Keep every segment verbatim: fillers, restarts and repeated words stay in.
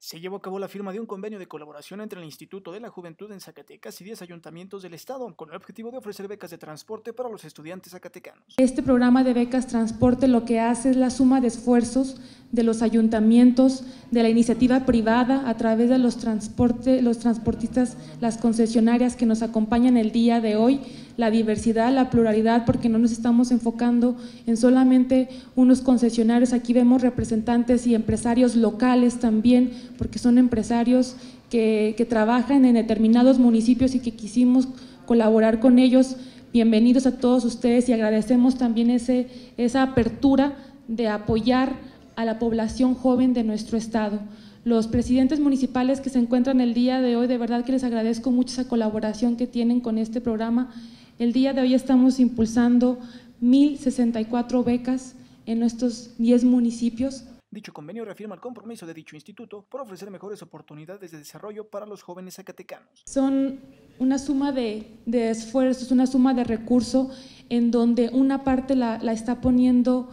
Se llevó a cabo la firma de un convenio de colaboración entre el Instituto de la Juventud en Zacatecas y diez ayuntamientos del estado, con el objetivo de ofrecer becas de transporte para los estudiantes zacatecanos. Este programa de becas transporte lo que hace es la suma de esfuerzos de los ayuntamientos, de la iniciativa privada, a través de los, transporte, los transportistas, las concesionarias que nos acompañan el día de hoy, la diversidad, la pluralidad, porque no nos estamos enfocando en solamente unos concesionarios. Aquí vemos representantes y empresarios locales también, porque son empresarios que, que trabajan en determinados municipios y que quisimos colaborar con ellos. Bienvenidos a todos ustedes y agradecemos también ese, esa apertura de apoyar a la población joven de nuestro estado. Los presidentes municipales que se encuentran el día de hoy, de verdad que les agradezco mucho esa colaboración que tienen con este programa. El día de hoy estamos impulsando mil sesenta y cuatro becas en nuestros diez municipios. Dicho convenio reafirma el compromiso de dicho instituto por ofrecer mejores oportunidades de desarrollo para los jóvenes zacatecanos. Son una suma de, de esfuerzos, una suma de recursos en donde una parte la, la está poniendo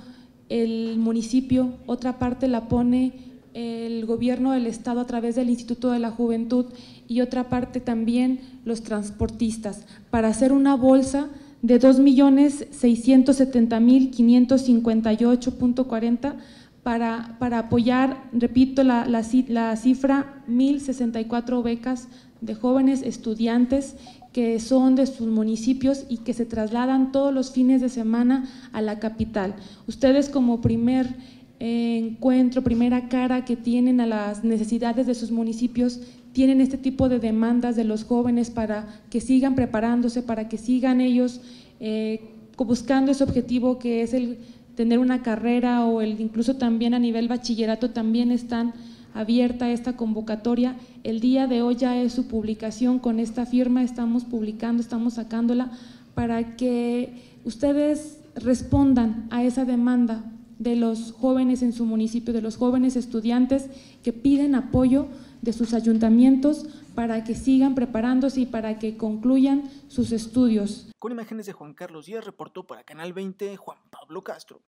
el municipio, otra parte la pone el gobierno del estado a través del Instituto de la Juventud y otra parte también los transportistas, para hacer una bolsa de dos millones seiscientos setenta mil quinientos cincuenta y ocho punto cuarenta para, para apoyar, repito, la, la, la cifra mil sesenta y cuatro becas de jóvenes estudiantes que son de sus municipios y que se trasladan todos los fines de semana a la capital. Ustedes como primer eh, encuentro, primera cara que tienen a las necesidades de sus municipios, tienen este tipo de demandas de los jóvenes para que sigan preparándose, para que sigan ellos eh, buscando ese objetivo que es el tener una carrera o el incluso también a nivel bachillerato también están abierta esta convocatoria. El día de hoy ya es su publicación con esta firma, estamos publicando, estamos sacándola para que ustedes respondan a esa demanda de los jóvenes en su municipio, de los jóvenes estudiantes que piden apoyo de sus ayuntamientos para que sigan preparándose y para que concluyan sus estudios. Con imágenes de Juan Carlos Díaz, reportó para Canal veinte, Juan Pablo Castro.